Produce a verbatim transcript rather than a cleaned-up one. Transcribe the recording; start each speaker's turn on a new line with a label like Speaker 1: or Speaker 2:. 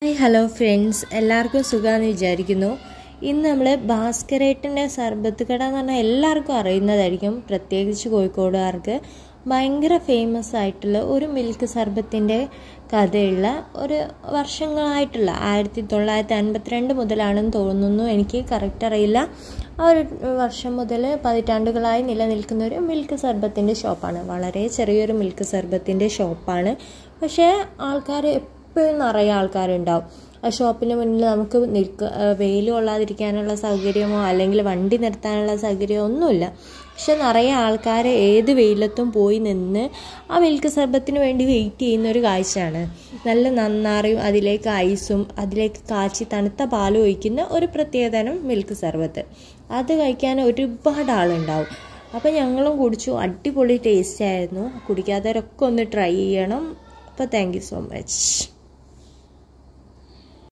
Speaker 1: Hi hello friends, എല്ലാവർക്കും സുഖമാണെന്ന് വിചാരിക്കുന്നു. ഇന്ന് നമ്മൾ ഭാസ്കരേട്ടൻ്റെ സർബത്ത് കട എന്ന് പറഞ്ഞാൽ എല്ലാവർക്കും അറിയുന്നതായിരിക്കും. പ്രത്യേകിച്ച് കോഴിക്കോടുകാർക്ക് ഭയങ്കര ഫേമസ് ആയിട്ടുള്ള ഒരു മിൽക്ക് സർബത്തിൻ്റെ കഥയുള്ള ഒരു വർഷങ്ങളായിട്ടുള്ള ആയിരത്തി തൊള്ളായിരത്തി അൻപത്തിരണ്ട് മുതലാണെന്ന് തോന്നുന്നു, എനിക്ക് കറക്റ്റ് അറിയില്ല. ആ ഒരു വർഷം മുതൽ പതിറ്റാണ്ടുകളായി നിലനിൽക്കുന്ന ഒരു മിൽക്ക് സർബത്തിൻ്റെ ഷോപ്പാണ്. വളരെ ചെറിയൊരു മിൽക്ക് സർബത്തിൻ്റെ ഷോപ്പാണ്. പക്ഷേ ആൾക്കാർ എപ്പോഴും നിറയെ ആൾക്കാരുണ്ടാവും. ആ ഷോപ്പിന് മുന്നിൽ നമുക്ക് നിൽക്ക വെയിൽ കൊള്ളാതിരിക്കാനുള്ള സൗകര്യമോ അല്ലെങ്കിൽ വണ്ടി നിർത്താനുള്ള സൗകര്യമോ ഒന്നുമില്ല. പക്ഷെ നിറയെ ആൾക്കാർ ഏത് വെയിലത്തും പോയി നിന്ന് ആ മിൽക്ക് സർബത്തിന് വേണ്ടി വെയിറ്റ് ചെയ്യുന്ന ഒരു കാഴ്ചയാണ്. നല്ല നന്നാറിയും അതിലേക്ക് ഐസും അതിലേക്ക് കാച്ചി തണുത്ത പാലും ഒഴിക്കുന്ന ഒരു പ്രത്യേകതരം മിൽക്ക് സർബത്ത്. അത് കഴിക്കാൻ ഒരുപാട് ആളുണ്ടാവും. അപ്പോൾ ഞങ്ങളും കുടിച്ചു. അടിപൊളി ടേസ്റ്റ് ആയിരുന്നു. കുടിക്കാത്തവരൊക്കെ ഒന്ന് ട്രൈ ചെയ്യണം. അപ്പോൾ താങ്ക് യു സോ മച്ച്.